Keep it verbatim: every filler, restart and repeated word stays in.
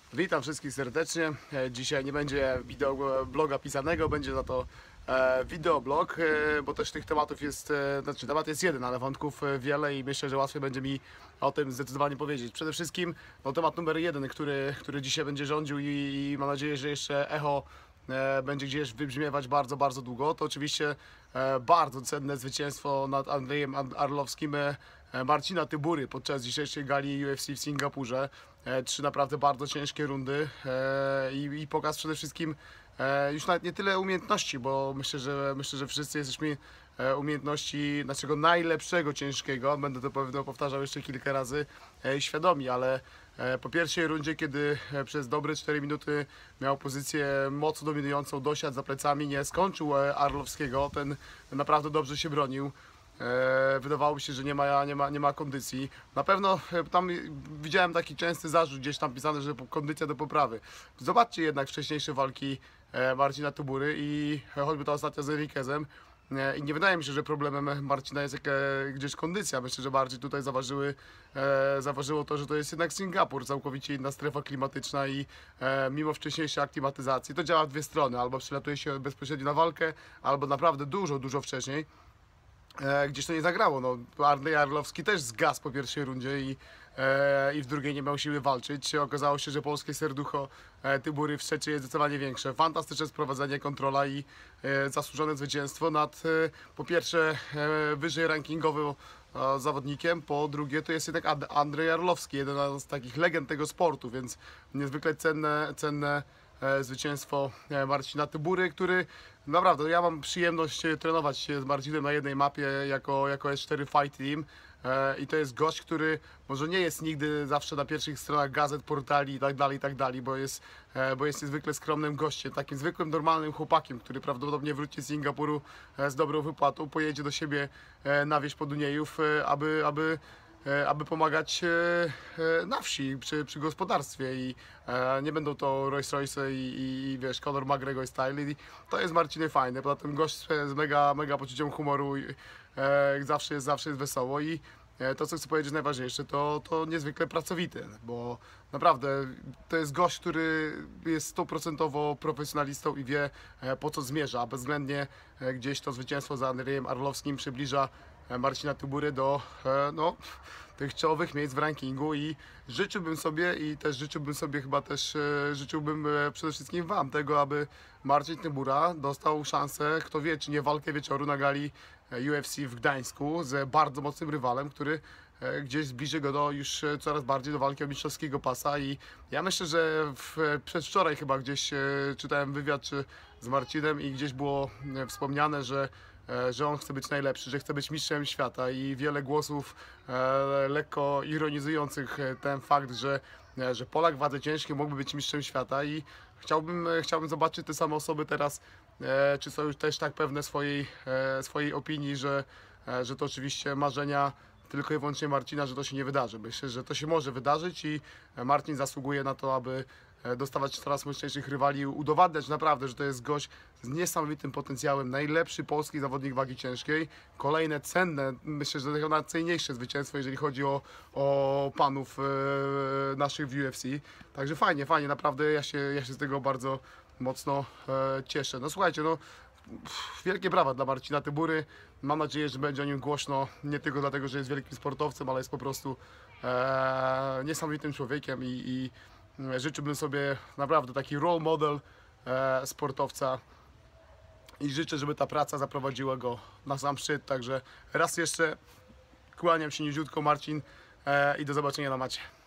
Witam wszystkich serdecznie. E, Dzisiaj nie będzie wideo bloga pisanego, będzie za to e, wideoblog, e, bo też tych tematów jest, e, znaczy temat jest jeden, ale wątków e, wiele i myślę, że łatwiej będzie mi o tym zdecydowanie powiedzieć. Przede wszystkim no, temat numer jeden, który, który dzisiaj będzie rządził i, i mam nadzieję, że jeszcze echo e, będzie gdzieś wybrzmiewać bardzo, bardzo długo. To oczywiście e, bardzo cenne zwycięstwo nad Andrzejem Arlowskim e, Marcina Tybury podczas dzisiejszej gali U F C w Singapurze. E, trzy naprawdę bardzo ciężkie rundy e, i, i pokaz przede wszystkim e, już nawet nie tyle umiejętności, bo myślę, że myślę, że wszyscy jesteśmy e, umiejętności naszego najlepszego ciężkiego, będę to pewno powtarzał jeszcze kilka razy, e, świadomi, ale e, po pierwszej rundzie, kiedy e, przez dobre cztery minuty miał pozycję mocno dominującą, dosiadł za plecami, nie skończył e, Arlowskiego, ten naprawdę dobrze się bronił. E, wydawało mi się, że nie ma, nie, ma, nie ma kondycji. Na pewno e, tam widziałem taki częsty zarzut gdzieś tam pisany, że kondycja do poprawy. Zobaczcie jednak wcześniejsze walki e, Marcina Tybury i e, choćby ta ostatnia z Enriquezem. E, I nie wydaje mi się, że problemem Marcina jest jaka, gdzieś kondycja. Myślę, że bardziej tutaj zaważyły, e, zaważyło to, że to jest jednak Singapur, całkowicie inna strefa klimatyczna i e, mimo wcześniejszej aklimatyzacji to działa w dwie strony. Albo przylatuje się bezpośrednio na walkę, albo naprawdę dużo, dużo wcześniej. E, gdzieś to nie zagrało. No, Andrzej Arlowski też zgasł po pierwszej rundzie i, e, i w drugiej nie miał siły walczyć. Okazało się, że polskie serducho e, Tybury w trzeciej jest zdecydowanie większe. Fantastyczne sprowadzenie, kontrola i e, zasłużone zwycięstwo nad e, po pierwsze e, wyżej rankingowym e, zawodnikiem, po drugie to jest jednak Andrzej Arlowski, jeden z takich legend tego sportu, więc niezwykle cenne, cenne e, zwycięstwo e, Marcina Tybury, który naprawdę, ja mam przyjemność trenować się z Marcinem na jednej mapie jako, jako S cztery Fight Team e, i to jest gość, który może nie jest nigdy zawsze na pierwszych stronach gazet, portali i tak dalej, i tak dalej, bo jest, e, bo jest niezwykle skromnym gościem, takim zwykłym, normalnym chłopakiem, który prawdopodobnie wróci z Singapuru e, z dobrą wypłatą, pojedzie do siebie e, na wieś Poduniejów, e, aby, aby aby pomagać na wsi, przy, przy gospodarstwie i nie będą to Rolls Royce i, i wiesz, Conor McGregor style i to jest Marciny fajne, poza tym gość z mega, mega poczuciem humoru i zawsze jest, zawsze jest wesoło i to, co chcę powiedzieć najważniejsze, to, to niezwykle pracowity, bo naprawdę to jest gość, który jest stuprocentowo profesjonalistą i wie, po co zmierza, bezwzględnie gdzieś to zwycięstwo za Andrzejem Arlowskim przybliża Marcina Tybury do no, tych czołowych miejsc w rankingu i życzyłbym sobie i też życzyłbym sobie chyba też życzyłbym przede wszystkim Wam tego, aby Marcin Tybura dostał szansę, kto wie, czy nie walkę wieczoru na gali U F C w Gdańsku z bardzo mocnym rywalem, który gdzieś zbliży go do już coraz bardziej do walki o mistrzowskiego pasa i ja myślę, że w, przedwczoraj chyba gdzieś czytałem wywiad czy z Marcinem i gdzieś było wspomniane, że że on chce być najlepszy, że chce być mistrzem świata i wiele głosów e, lekko ironizujących ten fakt, że, że Polak w wadze ciężkiej mógłby być mistrzem świata i chciałbym, chciałbym zobaczyć te same osoby teraz, e, czy są już też tak pewne swojej, e, swojej opinii, że, e, że to oczywiście marzenia tylko i wyłącznie Marcina, że to się nie wydarzy. Myślę, że to się może wydarzyć i Marcin zasługuje na to, aby dostawać coraz mocniejszych rywali, udowadniać naprawdę, że to jest gość z niesamowitym potencjałem, najlepszy polski zawodnik wagi ciężkiej, kolejne cenne, myślę, że to najcenniejsze zwycięstwo, jeżeli chodzi o, o panów e, naszych w U F C, także fajnie, fajnie, naprawdę ja się, ja się z tego bardzo mocno e, cieszę. No słuchajcie, no wielkie brawa dla Marcina Tybury, mam nadzieję, że będzie o nim głośno, nie tylko dlatego, że jest wielkim sportowcem, ale jest po prostu e, niesamowitym człowiekiem i, i życzyłbym sobie naprawdę taki role model e, sportowca i życzę, żeby ta praca zaprowadziła go na sam szczyt. Także raz jeszcze kłaniam się niziutko, Marcin, e, i do zobaczenia na macie.